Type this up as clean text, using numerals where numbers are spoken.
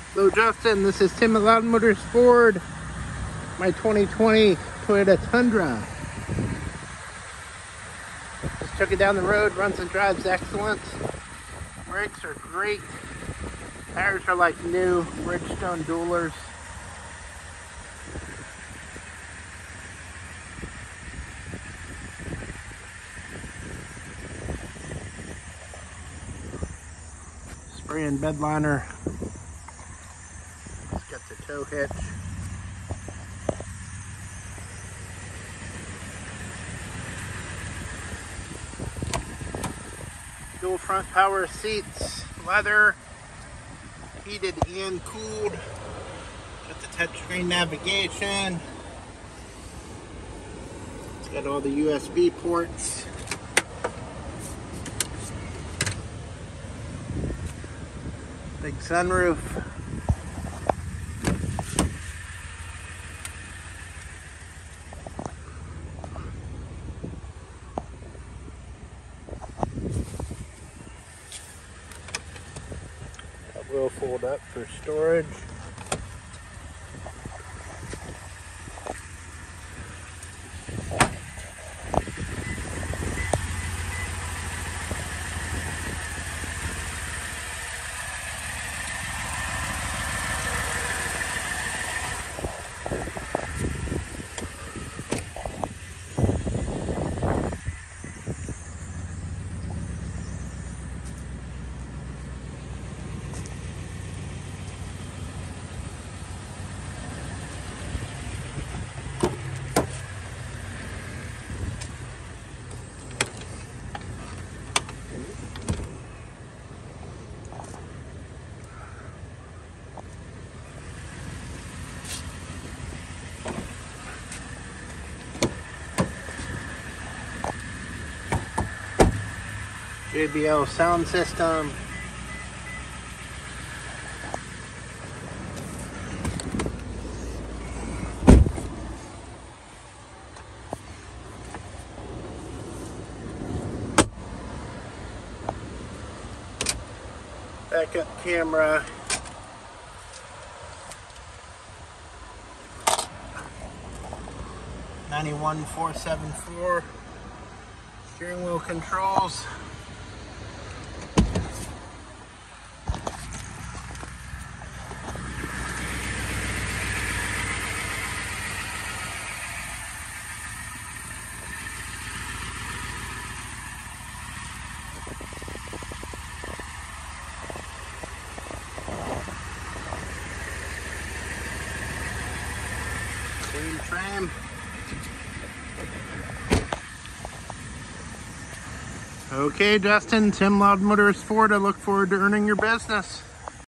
Hello Justin, this is Tim at Loudon Motors Ford. My 2020 Toyota Tundra. Just took it down the road, runs and drives excellent. Brakes are great. Tires are like new, Bridgestone Duelers. Spray and bed liner. It's got the tow hitch. Dual front power seats, leather, heated and cooled. Got the touchscreen navigation. It's got all the USB ports. Big sunroof. That will fold up for storage. JBL sound system. Backup camera. $91,474. Steering wheel controls. Clean frame. Okay, Justin, Tim Loudon Motors Ford. I look forward to earning your business.